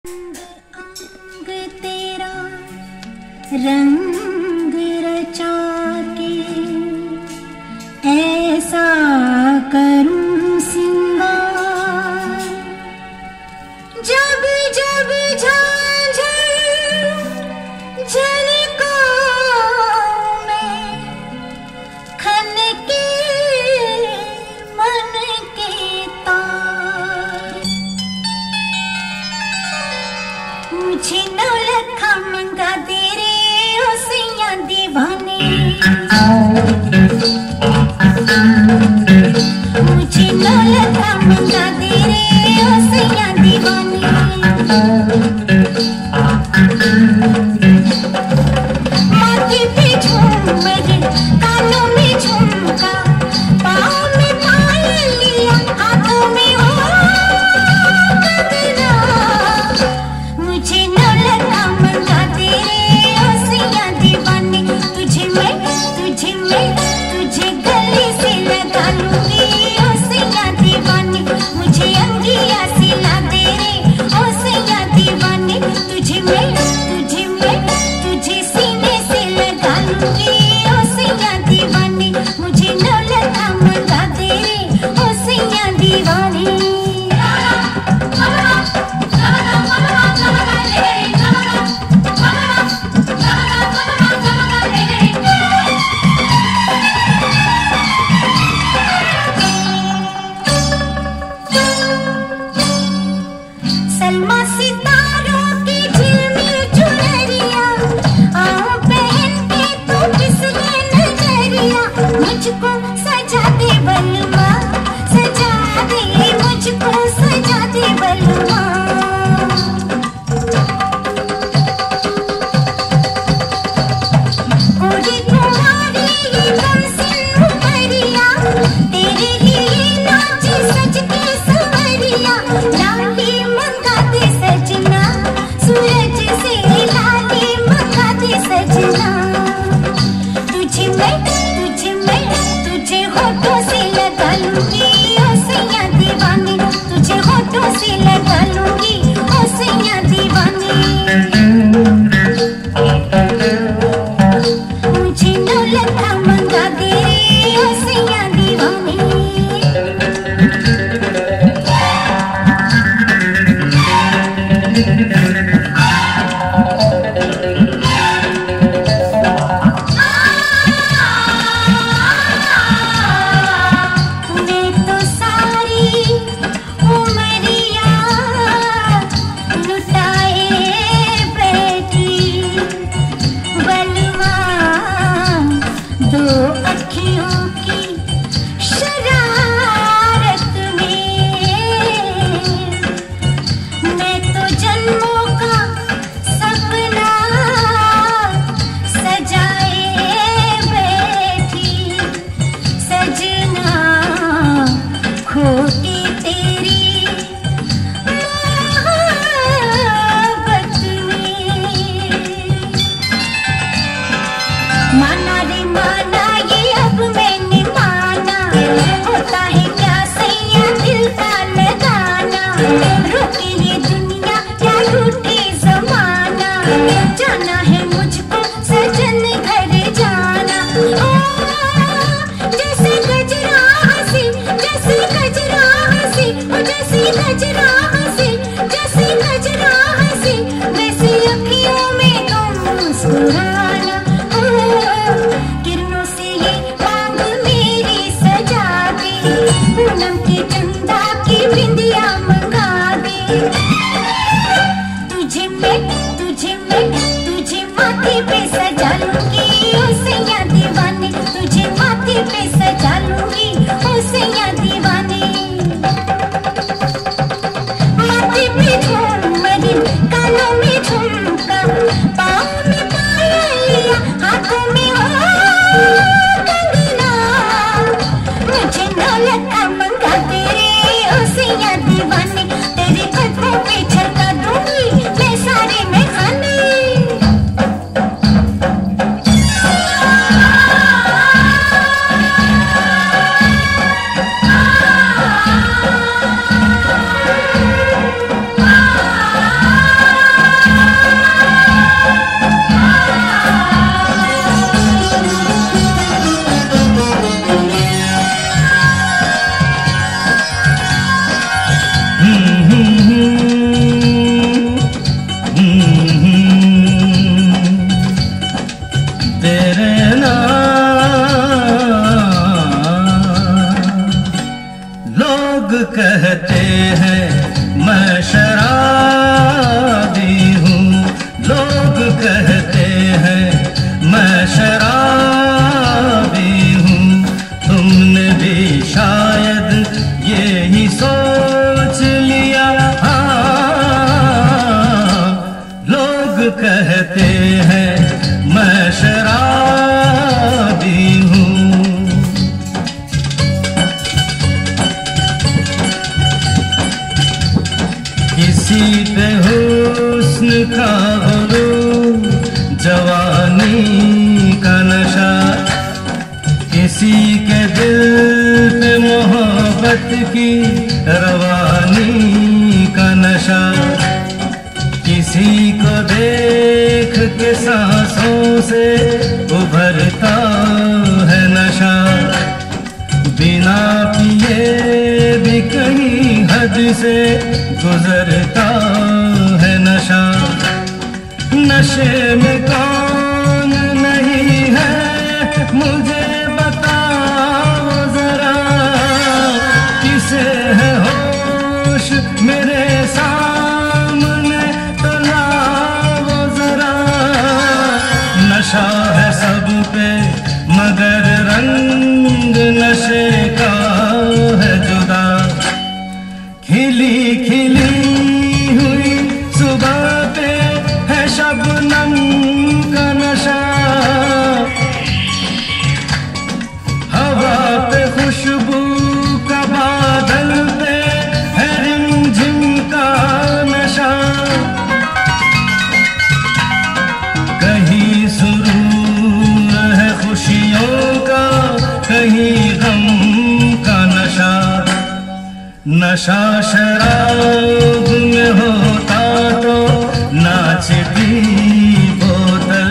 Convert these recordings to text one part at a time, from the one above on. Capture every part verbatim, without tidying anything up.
अंग तेरा रंग रचा के ऐसा करूं सिंगार, जब जब झांझर झलको में खनके मन के तार। मुझे नौलखा मंगा दे रे ओ सैया दीवाने, मुझे नौलखा मंगा दे रे ओ सैया दीवाने। माथे पे झूमर, कानों में झुमका, पाँव में पायलिया, हाथों में हो गगरा। मुझे नौलखा मंगा दे रे ओ सैया दीवाने। तुझे मैं तुझे मैं तुझे गले से लगा लूंगी ओ सैया दीवाने। मुझे अंगिया सिला दे रे ओ सैया दीवाने। तुझे मैं तुझे मैं तुझे सीने से लगा लूंगी ओ सैया दीवाने। मुझे नौलखा मंगा दे रे ओ सैया दीवाने। सलमा सितारों की झिलमिल चुनरिया, आओ पहन के तू फिसले नजरिया। मुझको सजा दे बलमा, सजा दे मुझको सजा दे बलमा। गोरी कुंवारी ये कमसिन उमरिया, तेरे लिए नाची सज के संवरिया। लाली मंगा दे सजना, सूरज से लाली मंगा दे सजना। तुझे मैं तुझे मैं तुझे होठों से लगा लूंगी ओ सैया दीवाने। तुझे होठों से लगा लूंगी ओ सैया दीवाने। मुझे नौलखा मंगा दे रे ओ सैया दीवाने। मैं तो सारी उमरिया लुटाए बैठी बलवा, दो अखियों की शरारत में। मैं तो जन्मों कहते हैं मैं शराबी हूँ। किसी पे हुस्न का गुरूर, जवानी का नशा, किसी के दिल पे मोहब्बत की रवानी का नशा, किसी को देख के सांसों से उभरता है नशा, बिना पिए भी कहीं हद से गुजरता है नशा। नशे में कौन नहीं है मुझे बताओ जरा, किसे है होश मेरे सामने तो लाओ जरा। नशा है सब पे मगर रंग नशे का है जुदा। खिली खिली हुई सुबह पे है शबनम का नशा, हवा पे खुशबू का बादल पे है रिमझिम का नशा। कहीं सुरूर है खुशियों का, कहीं गम का नशा। नशा शराब में होता तो नाचती बोतल,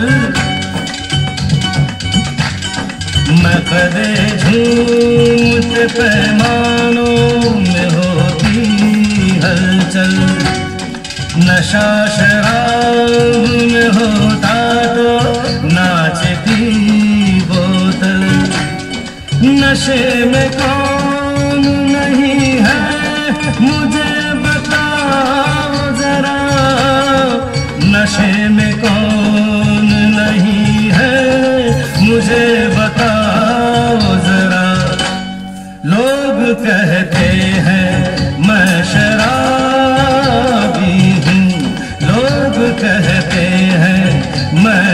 मकदे झूमते पैमानों में होती हलचल। नशा शराब में होता तो नाचती बोतल, नशे में कौन नहीं है मुझे बताओ जरा। नशे में कौन नहीं है मुझे बताओ जरा। लोग कहते हैं मैं शराबी हूँ, लोग कहते हैं मैं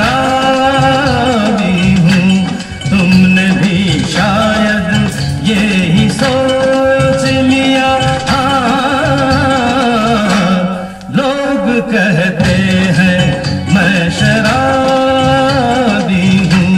शराबी हूँ। तुमने भी शायद यही सोच लिया, हाँ। लोग कहते हैं मैं शराबी हूँ।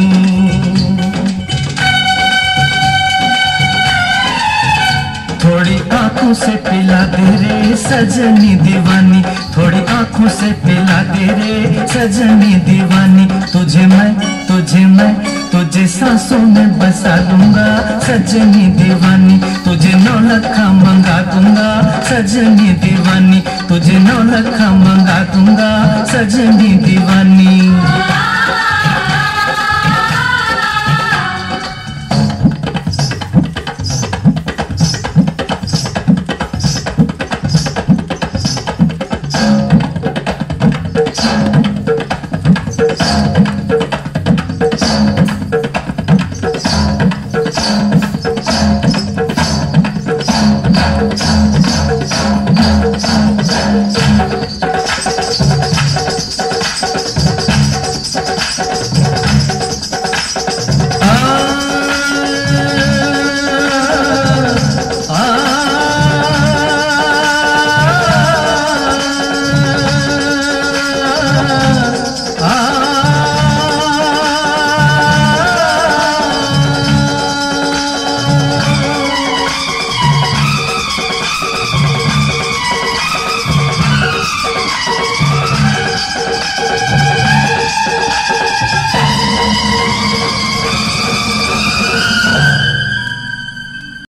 थोड़ी आंखों से पिला दे रे सजनी दीवानी, थोड़ी आंखों से पिला दे रे सजनी दीवानी। तुझे मैं तुझे मैं तुझे सांसों में बसा दूंगा सजनी दीवानी। तुझे नौ लखा मंगा दूंगा सजनी दीवानी, तुझे नौ लखा मंगा दूंगा सजनी दीवानी।